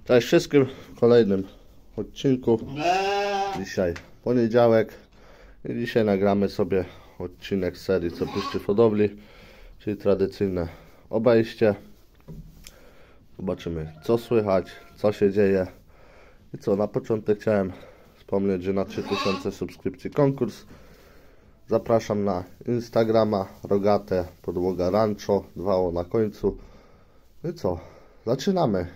Cześć wszystkim w kolejnym odcinku. Dzisiaj poniedziałek i dzisiaj nagramy sobie odcinek z serii Co puszczy w hodowli, czyli tradycyjne obejście. Zobaczymy co słychać, co się dzieje i co. Na początek chciałem wspomnieć, że na 3000 subskrypcji konkurs. Zapraszam na Instagrama Rogate Podłoga Rancho, 2 na końcu. I co? Zaczynamy.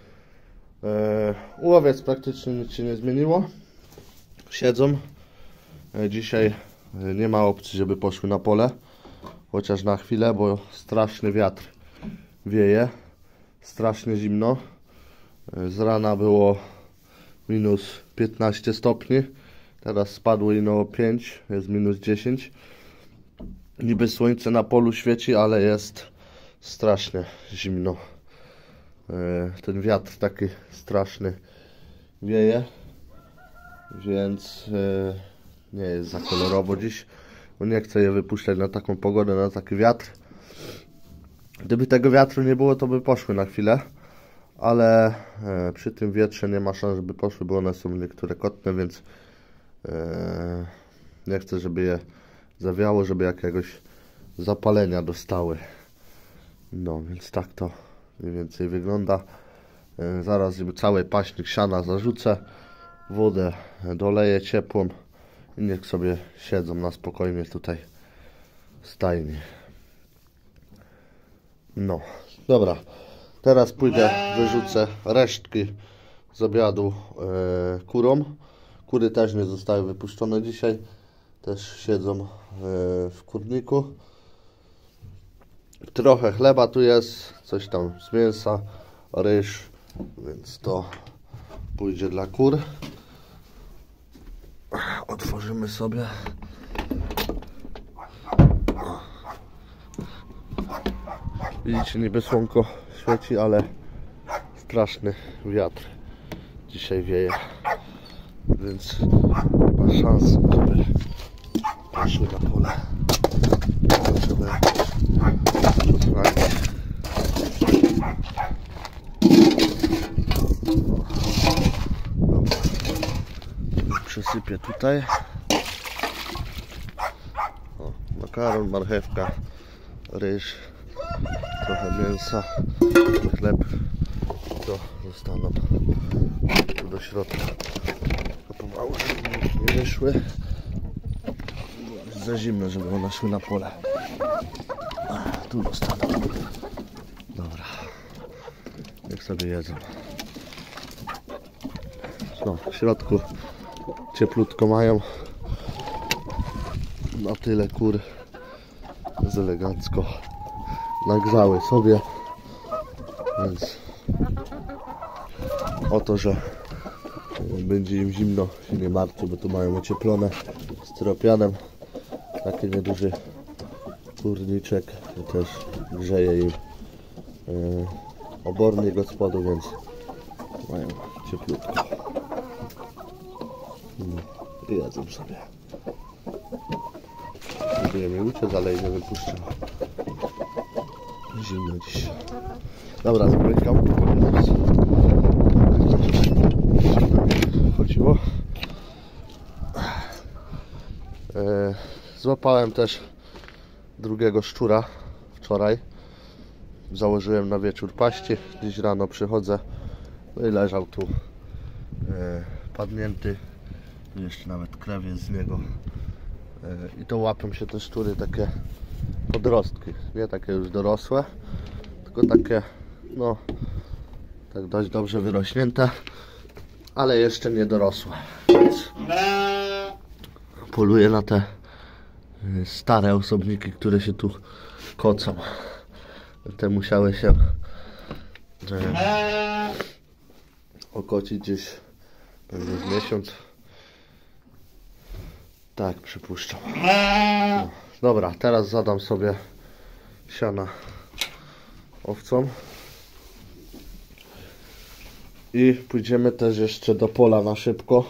Łowiec praktycznie nic się nie zmieniło. Siedzą. Dzisiaj nie ma opcji, żeby poszły na pole. Chociaż na chwilę, bo straszny wiatr wieje. Strasznie zimno. Z rana było minus 15 stopni. Teraz spadło ino o 5. Jest minus 10. Niby słońce na polu świeci, ale jest strasznie zimno. Ten wiatr taki straszny wieje, więc nie jest za kolorowo dziś, bo nie chcę je wypuszczać na taką pogodę, na taki wiatr. Gdyby tego wiatru nie było, to by poszły na chwilę, ale przy tym wietrze nie ma szans, żeby poszły, bo one są niektóre kotne, więc nie chcę, żeby je zawiało, żeby jakiegoś zapalenia dostały. No więc tak to mniej więcej wygląda. Zaraz cały paśnik siana zarzucę, wodę doleję ciepłą i niech sobie siedzą na spokojnie tutaj w stajni. No, dobra. Teraz pójdę, wyrzucę resztki z obiadu kurom. Kury też nie zostały wypuszczone dzisiaj. Też siedzą w kurniku. Trochę chleba tu jest, coś tam z mięsa, ryż, więc to pójdzie dla kur. Otworzymy sobie. Widzicie, niby słonko świeci, ale straszny wiatr dzisiaj wieje, więc nie ma szans, żeby poszły na pole. Przesypię tutaj. O, makaron, marchewka, ryż, trochę mięsa, chleb. To zostaną tu do środka. To pomału, żeby nie wyszły. Jest za zimno, żeby one szły na pole. Tu dostaną. Dobra. Niech sobie jedzą. No, w środku cieplutko mają. Na tyle kur jest elegancko. Nagrzały sobie. Więc o to, że będzie im zimno, się nie martwię, bo tu mają ocieplone styropianem. Taki nieduży kurniczek i też grzeje im obornik od spodu, więc mają cieplutko. I jedzą sobie. Próbuję mi uciec, ale jej nie wypuszczę. Zimno dziś. Dobra, zamykam. Chodziło. Złapałem też drugiego szczura wczoraj. Założyłem na wieczór paści. Dziś rano przychodzę. No i leżał tu padnięty. Jeszcze nawet krew jest z niego. I to łapią się te szczury takie podrostki. Nie takie już dorosłe, tylko takie no tak dość dobrze wyrośnięte, ale jeszcze nie dorosłe. Więc poluję na te stare osobniki, które się tu kocą. Te musiały się okocić gdzieś pewnie w miesiąc. Tak, przypuszczam. No, dobra, teraz zadam sobie siana owcom. I pójdziemy też jeszcze do pola na szybko.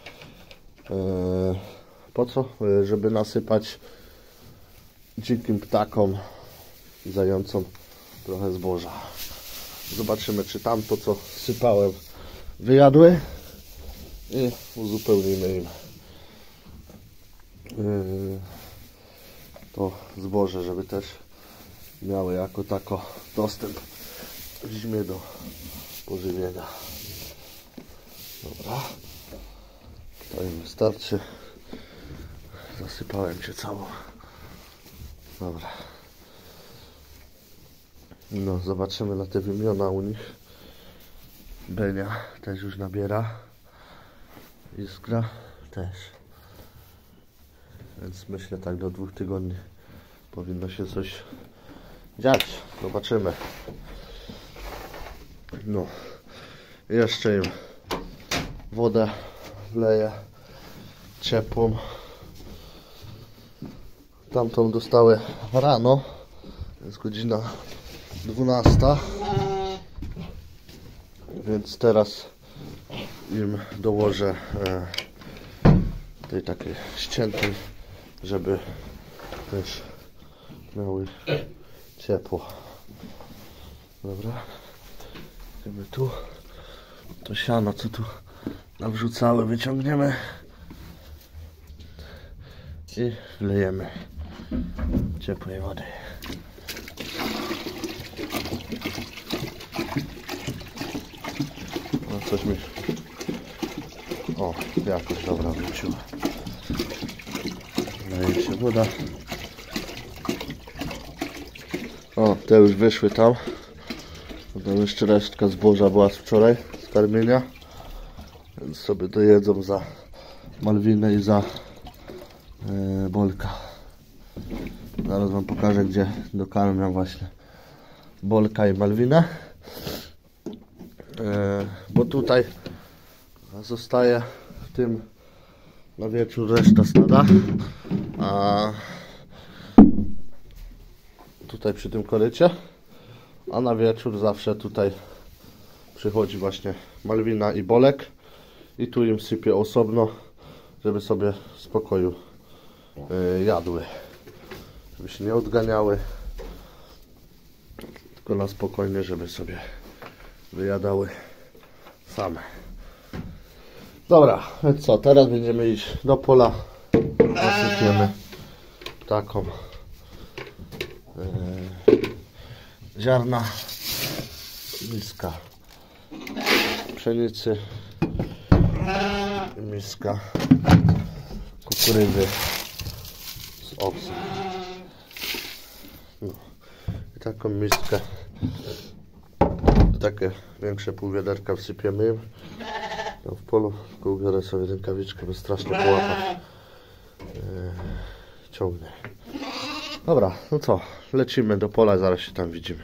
Po co? Żeby nasypać dzikim ptakom i zającom trochę zboża. Zobaczymy, czy tamto, co sypałem wyjadły i uzupełnimy im to zboże, żeby też miały jako tako dostęp w zimie do pożywienia. Dobra, to im wystarczy. Zasypałem się całą. Dobra. No, zobaczymy na te wymiona u nich. Benia też już nabiera. Iskra też. Więc myślę, tak do 2 tygodni powinno się coś dziać. Zobaczymy. No. Jeszcze im wodę wleję ciepłą. Tamtą dostały rano. Jest godzina 12. Więc teraz im dołożę tej takiej ściętej, żeby też miały ciepło. Dobra. Idziemy tu. To siano, co tu nawrzucały, wyciągniemy i wlejemy ciepłej wody. No coś mi... O, jakoś dobra wróciła. Leje się woda. O, te już wyszły tam. Tam jeszcze resztka zboża była z wczoraj, z karmienia. Więc sobie dojedzą za Malwinę i za Bolka. Zaraz wam pokażę, gdzie dokarmiam właśnie Bolka i Malwinę. Bo tutaj zostaje w tym na wieczór reszta stada, a tutaj przy tym korycie, a na wieczór zawsze tutaj przychodzi właśnie Malwina i Bolek i tu im sypię osobno, żeby sobie w spokoju jadły, żeby się nie odganiały, tylko na spokojnie, żeby sobie wyjadały same. Dobra, więc co, teraz będziemy iść do pola, zasypiemy taką ziarna, miska pszenicy, miska kukurydzy z owsem. No. I taką miskę, takie większe pół wiaderka wsypiemy im. Tam w polu, tylko ubiorę sobie rękawiczkę, bo strasznie po łapach ciągnie. Dobra, no co, lecimy do pola, zaraz się tam widzimy.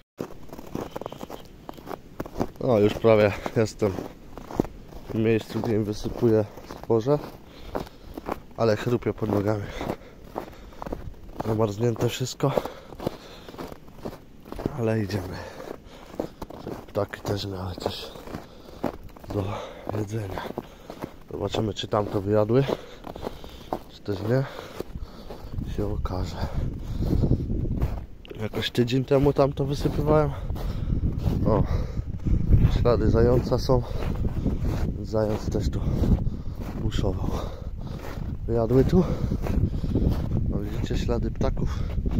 No, już prawie jestem w miejscu, gdzie im wysypuję zboże, ale chrupie pod nogami. Zamarznięte wszystko, ale idziemy. Ptaki też miały coś do jedzenia. Zobaczymy, czy tam to wyjadły, czy też nie. Się okaże. Jakoś tydzień temu tam to wysypywałem. O, ślady zająca są. Zając też tu buszował. Wyjadły tu. No, widzicie ślady ptaków?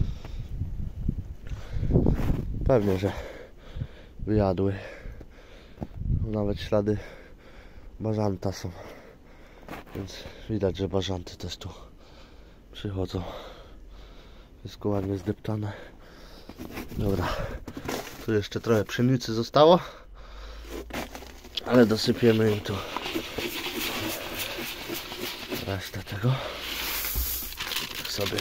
Pewnie, że wyjadły. Nawet ślady bażanta są. Więc widać, że bażanty też tu przychodzą. Wszystko ładnie zdeptane. Dobra. Tu jeszcze trochę pszenicy zostało. Ale dosypiemy im tu resztę tego. Sobie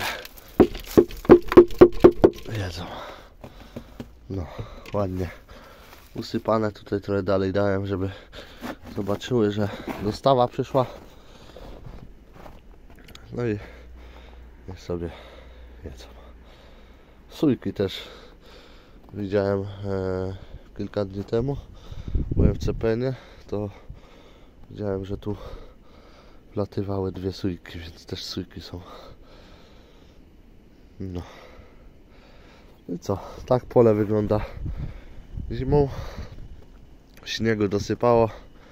jedzą. No, ładnie usypane. Tutaj trochę dalej dałem, żeby zobaczyły, że dostawa przyszła. No i niech sobie jedzą. Sójki też widziałem kilka dni temu. Byłem w Cepenie, to widziałem, że tu wlatywały 2 sójki, więc też sójki są. No. I co? Tak pole wygląda zimą. Śniegu dosypało.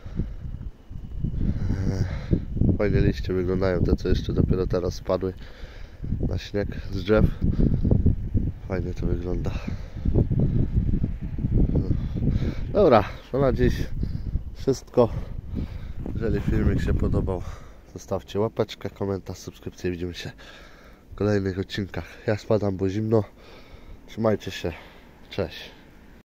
Fajnie liście wyglądają, te co jeszcze dopiero teraz spadły na śnieg z drzew. Fajnie to wygląda. Dobra, to na dziś wszystko. Jeżeli filmik się podobał, zostawcie łapeczkę, komentarz, subskrypcję. Widzimy się w kolejnych odcinkach. Ja spadam, bo zimno. Trzymajcie się. Cześć.